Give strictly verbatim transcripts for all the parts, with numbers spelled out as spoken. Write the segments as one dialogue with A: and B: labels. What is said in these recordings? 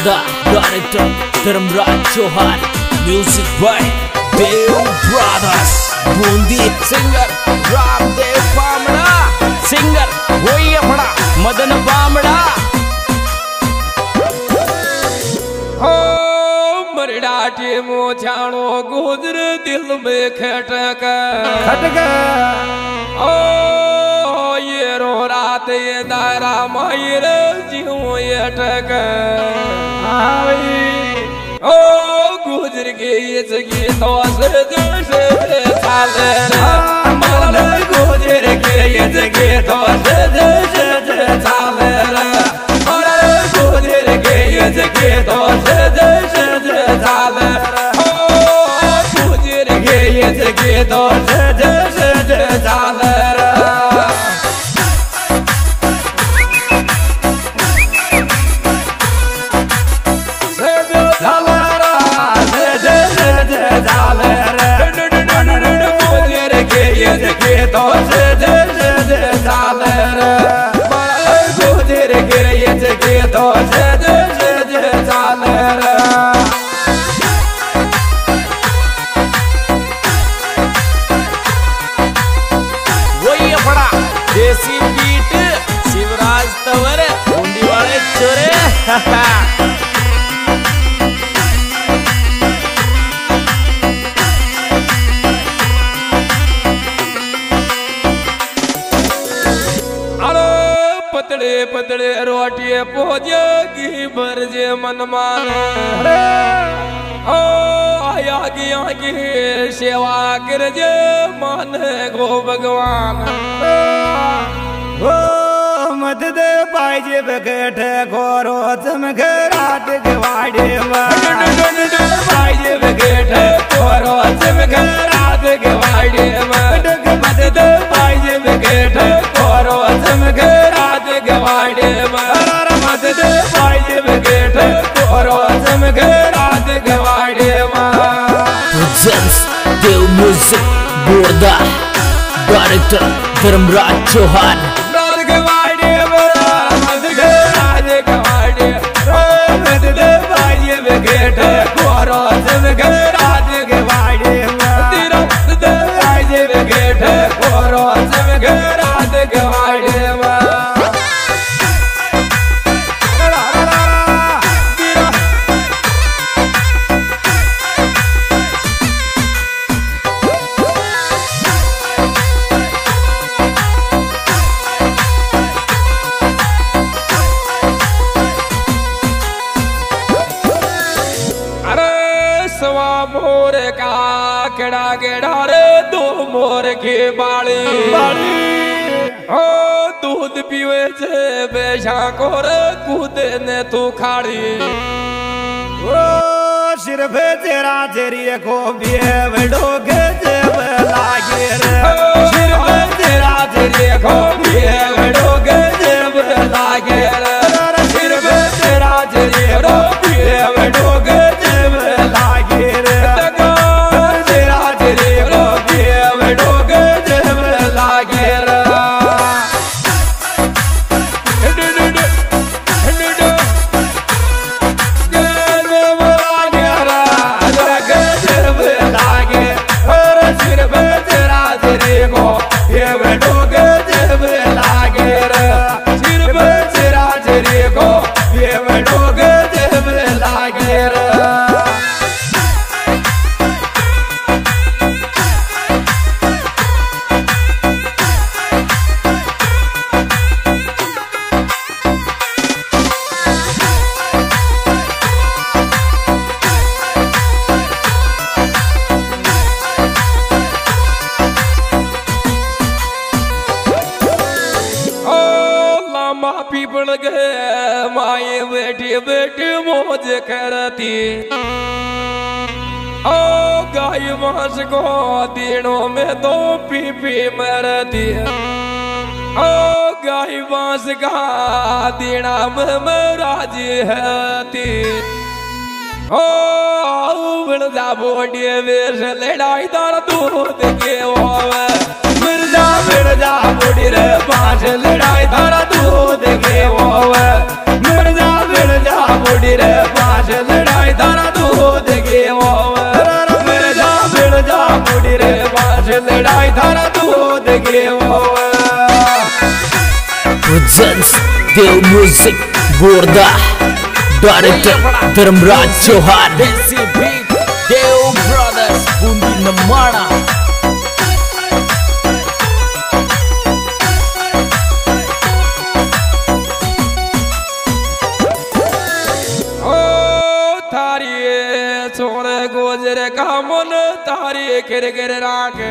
A: Borda, Director Dharmraj Chauhan, Music by Dev Brothers, Bundi Singer Ramdev Bamda, Singer वही अपना मदन बामड़ा।
B: हो मरडाटे मोछाणो गुजर दिल में खटक
C: खटक
B: ओ ये रो रात ये दारा मायर जीव ये टक ओ गुजर के ये जगी तो से से साले माल गुजर के ये जगी तो से से साले माल गुजर के ये जगी तो से से साले ओ गुजर के ये जगी तो से से साले तो से जे जे साले माल गुजर के ये जगे तो से जे जे साले
A: वही अपना देसी बीट शिवराज तंवर बूंदी वाले चोरे।
B: पतड़े पतड़े रोटिए पोजेगी बरजे मन माने ओ आया गया की सेवा कर जे माने गो भगवान
C: ओ मत दे पाइजे बगट गोरो चमक रात गवाड़े
B: पाइजे बगट गोरो चमक रात गवाड़े मत दे पाइजे बगट गोरो चमक गवाड़े मर मत दे पाइजे बगेट गोरो चमक रात गवाड़े
A: Presents Dev Music Borda, Director Dharmraj Chauhan,
B: रात गवाड़े मत दे रात गवाड़े मत दे पाइजे बगेट गोरो चमक रात गवाड़े मत दे पाइजे बगेट गोरो चमक रात गवाड़े मोर का केड़ा केड़ा रे दो मोर के बाड़ी ओ दूध पीवे छे बेशा कोर कूदे ने तू खाड़ी
C: ओ सिर्फ तेरा तेरी को बिये बड़ो के जेब लागे रे
B: सिर्फ तेरा तेरी को बिये बड़ो के जेब लागे रे सिर्फ तेरा तेरी को बिये बड़ो के जेब लागे रे पीपल गए माए बेटी बेटी मौज करती ओ गाय मास को दिनों में तो पी पी मरती ओ गाय मास का दिना में राजी है ओ मिर्जा बोडिए वेश लड़ाई तार दूध के ओवे मिर्जा मिर्जा बोडी रे पांच लड़ाई तार दूध के ओवे मिर्जा मिर्जा बोडी रे लड़ाई थारा दूध गेवो
A: presents Dev music Borda director Dharmraj Chauhan desi beat Dev brothers Bundi नमाना
B: गोजर का मन तारी गिर गिर राखे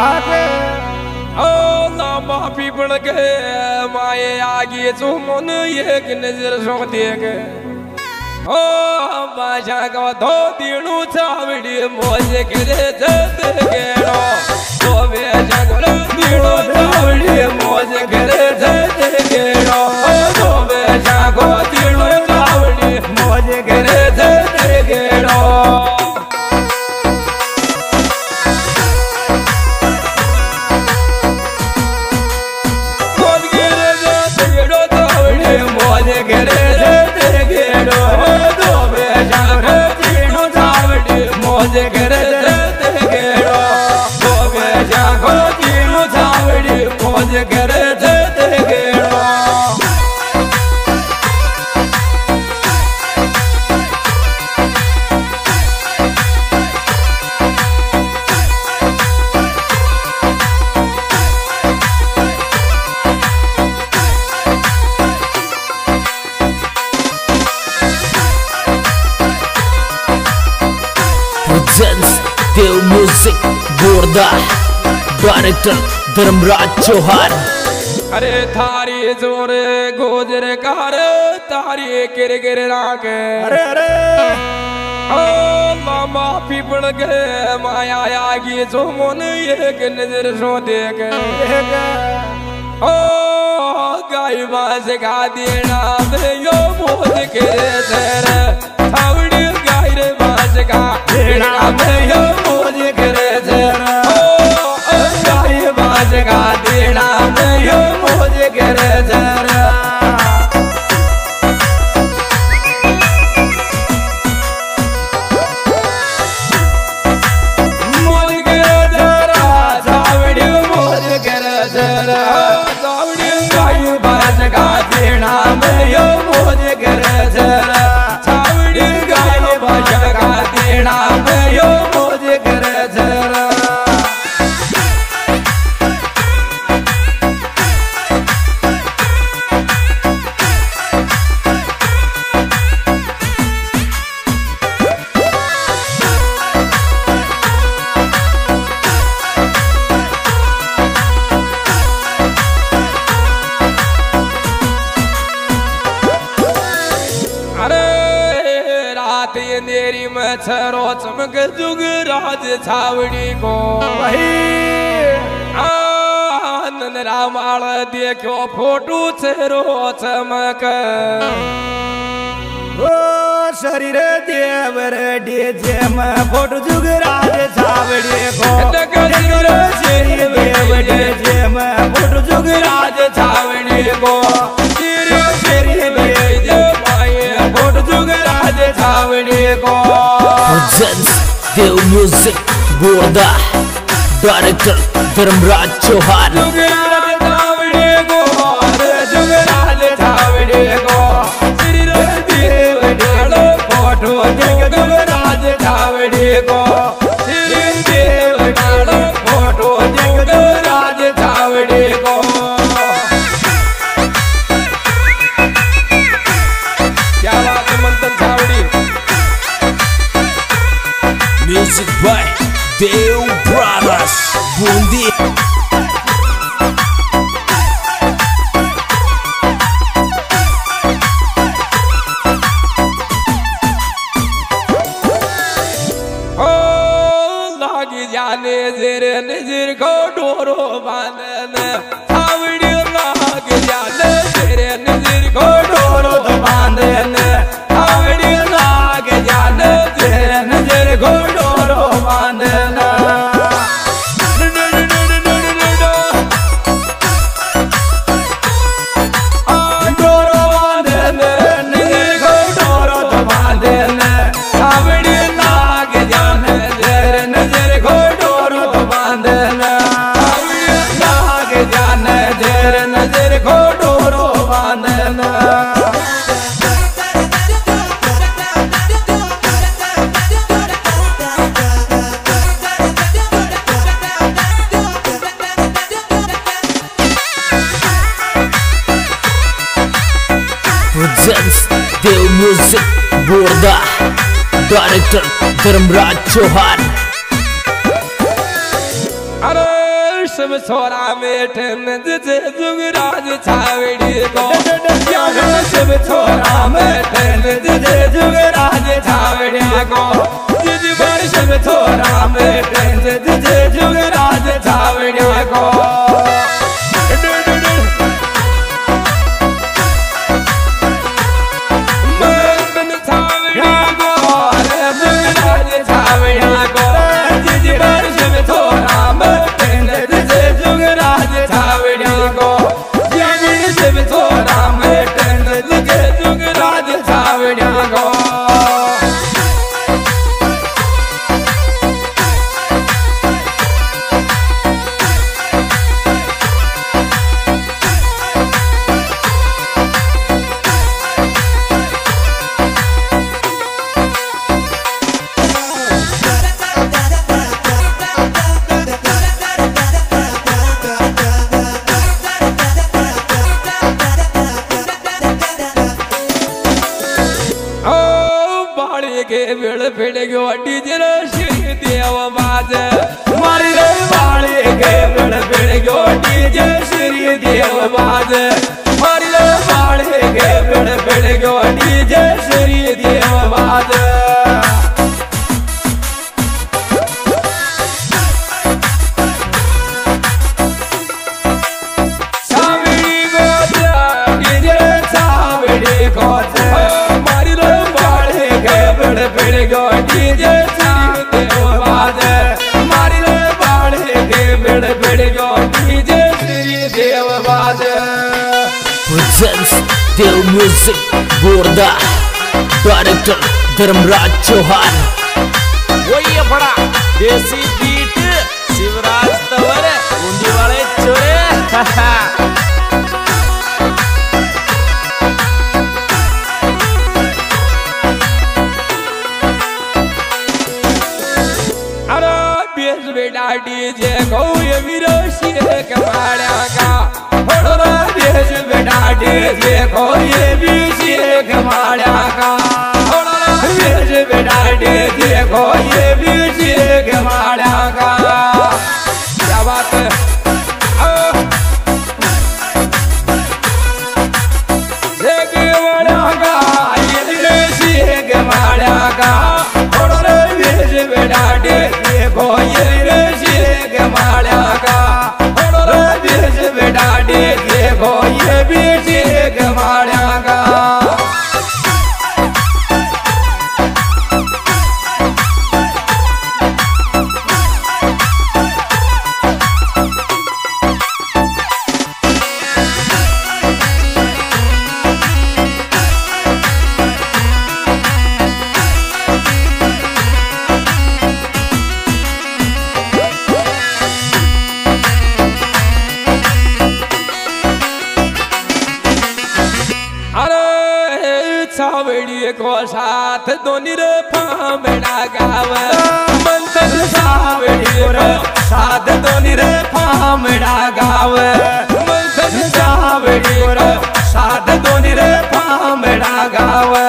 B: ओ लामा पीपल के माये आगे चो मन एक नजर सो देखे ओ बाजा का दो दिनू चावड़ी मौज करे जत गेड़ो तो बेजा को दिनू चावड़ी मौज करे जत गेड़ो तो बेजा को दिनू चावड़ी मौज करे जत गेड़ो मौज करे जत गेड़ो तो बेजा को तीनों चावड़ी मौज करे जत गेड़ो
A: presents Dev music Borda director Dharmraj Chauhan
B: अरे थारी जोरे गोजर कार तारी गिर गिर राखे
C: अरे अरे
B: ओ मामा पीपल के माया आगे जो मन एक नजर सो देखे ओ गाय बाज गा देना यो बोझ के सर थावड़ी गाय रे बाज गा देना यो बोझ के सर ओ गाय बाज गा देना यो बोझ के सर देना मैं यो मौज करे जरा छावड़ी गाय बजगा देना मैं यो मौज करे जरा अंधेरी में छरो चमक जुग राज छावड़ी को आनंद रामाल देखो फोटो छरो चमक
C: ओ शरीर देवर डीजे में फोटो जुग राज छावड़ी को शरीर देवर डीजे में फोटो जुग राज छावड़ी को शरीर देवर फोटो जुग राज छावड़ी को
A: presents Dev music Borda director Dharmraj Chauhan
B: Jugraj Chhawri को जुग राज छावड़ी को शरीर देवर फोटो जुग राज छावड़ी को शरीर देवर फोटो जुग राज छावड़ी को
A: music by Dev brothers Bundi
B: ओ
A: देव म्यूजिक बोर्दा डायरेक्टर धर्मराज चौहान।
B: अरे सब छोरा बेटे नजे जुगराज छावड़ी को सब छोरा बेटे नजे जुगराज छावड़ी को जिज बार सब छोरा बेटे नजे जुगराज छावड़ी को के बेड़ फिड़ गयो डीजे श्री देव बाज मारी रे बाले के बेड़ फिड़ गयो डीजे श्री देव बाज मारी रे बाले के बेड़ फिड़ गयो डीजे श्री देव बाज सावड़ी गोजा डीजे सावड़ी गोजा मारी रे फिर गो डीजे श्री देव बाज मारी रे बाड़े के बिड़ बिड़ गो डीजे श्री देव बाज।
A: Presents Dev music Borda director Dharmraj Chauhan.
D: वही बड़ा देसी बीट शिवराज तवर बूंदी वाले चोरे
B: बेटा डीजे को ये विरोशी कमाड़ा का थोड़ा देश बेटा डीजे को ये विरोशी कमाड़ा का थोड़ा देश बेटा डीजे को ये विरोशी कमाड़ा का क्या बात है कमाड़ा का ये विरोशी कमाड़ा का थोड़ा देश बेटा डीजे को ये ये बेटी कमाड़ा का सावड़ी को साथ दोनी रे फामड़ा गावे मंथन सावड़ी को साथ दोनी रे फामड़ा गावे मंथन सावड़ी को साथ दोनी रे फामड़ा गावे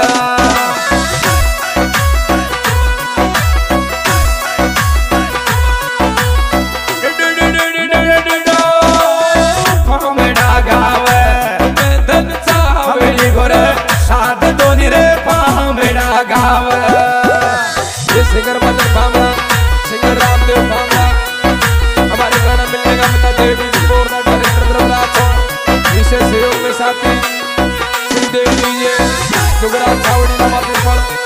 B: सिंगर मदन फामा सिंगर रामदेव फामा हमारे गाना मिलने का बता देवी बोर्दा डायरेक्टर धर्मराज विशेष सहयोग में साथी श्री देव जी जुगराज छावड़ी